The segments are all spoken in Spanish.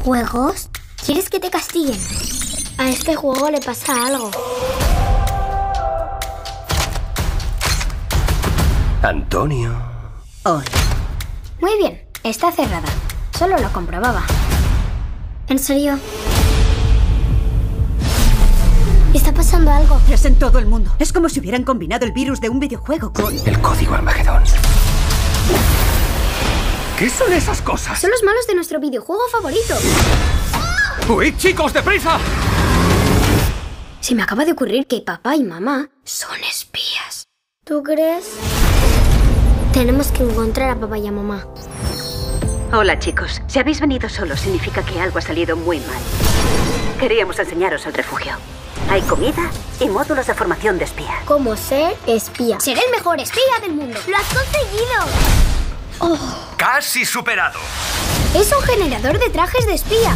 ¿Juegos? ¿Quieres que te castiguen? A este juego le pasa algo. Antonio. Hoy. Muy bien, está cerrada. Solo lo comprobaba. ¿En serio? ¿Está pasando algo? Es en todo el mundo. Es como si hubieran combinado el virus de un videojuego con... El código Armagedón. ¿Qué son esas cosas? Son los malos de nuestro videojuego favorito. ¡Huid, chicos, deprisa! Se me acaba de ocurrir que papá y mamá son espías. ¿Tú crees? Tenemos que encontrar a papá y a mamá. Hola, chicos. Si habéis venido solos, significa que algo ha salido muy mal. Queríamos enseñaros el refugio. Hay comida y módulos de formación de espía. ¿Cómo ser espía? Seré el mejor espía del mundo. ¡Lo has conseguido! Oh, ¡Casi superado! es un generador de trajes de espía.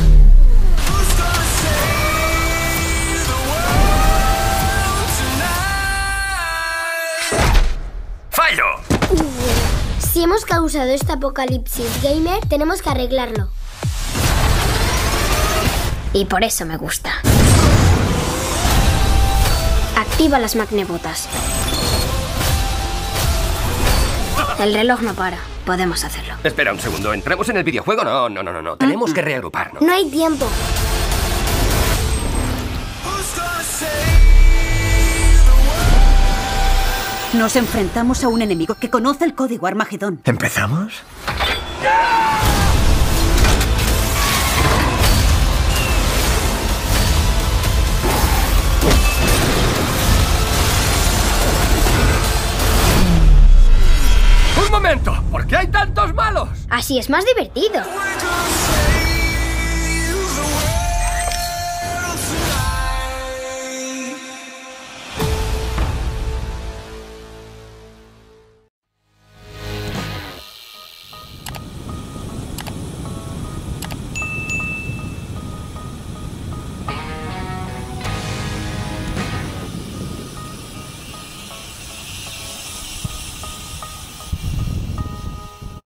¡Fallo! Si hemos causado este apocalipsis gamer, tenemos que arreglarlo. Y por eso me gusta. Activa las magnebotas. El reloj no para. Podemos hacerlo. Espera un segundo, ¿entramos en el videojuego? No. Tenemos que reagruparnos. No hay tiempo. Nos enfrentamos a un enemigo que conoce el código Armagedón. ¿Empezamos? ¡Un momento! ¿Por qué hay tantos malos? Así es más divertido.